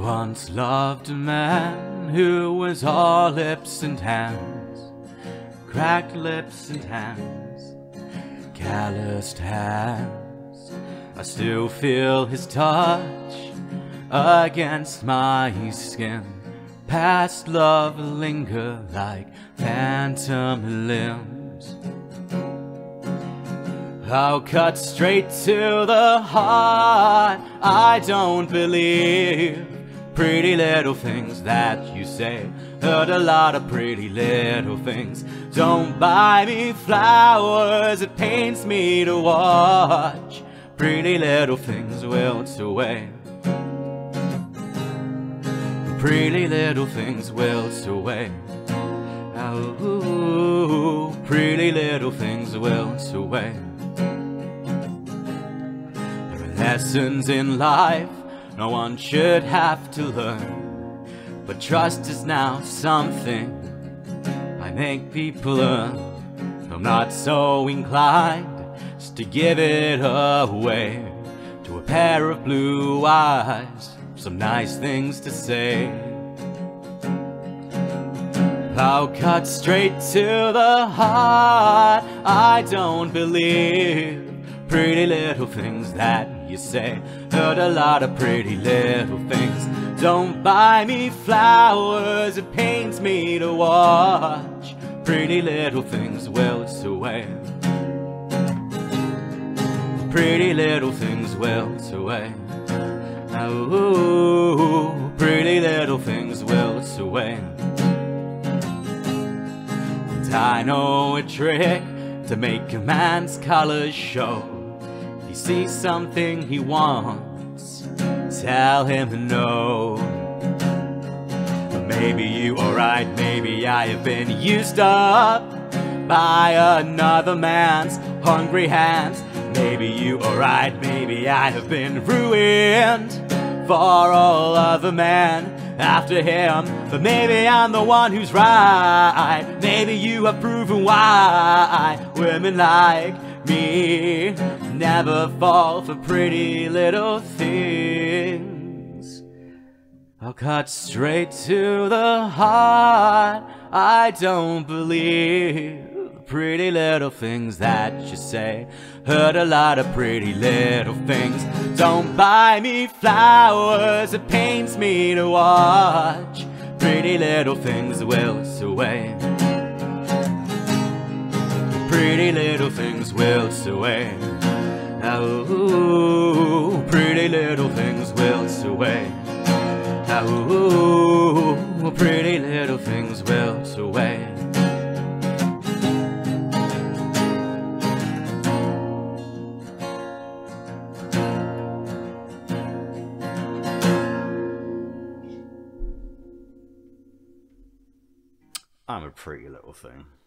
once loved a man who was all lips and hands, cracked lips and hands, calloused hands. I still feel his touch against my skin. Past love linger like phantom limbs. I'll cut straight to the heart. I don't believe pretty little things that you say. Heard a lot of pretty little things. Don't buy me flowers, it pains me to watch pretty little things wilt away. Pretty little things wilt away. Oh, pretty little things wilt away. There are lessons in life no one should have to learn, but trust is now something I make people learn. I'm not so inclined just to give it away to a pair of blue eyes, some nice things to say. I'll cut straight to the heart. I don't believe pretty little things that you say. Heard a lot of pretty little things. Don't buy me flowers, it pains me to watch pretty little things wilt away. Pretty little things wilt away. Oh, pretty little things wilt away. And I know a trick to make a man's colors show. If he sees something he wants, tell him no. Maybe you are right, maybe I have been used up by another man's hungry hands. Maybe you are right, maybe I have been ruined for all other men after him. But maybe I'm the one who's right. Maybe you have proven why women like me never fall for pretty little things. I'll cut straight to the heart. I don't believe pretty little things that you say. Heard a lot of pretty little things. Don't buy me flowers, it pains me to watch pretty little things wilt away. Pretty little things wilt away. Oh, pretty little things wilt away. Oh, pretty little things wilt away. I'm a pretty little thing.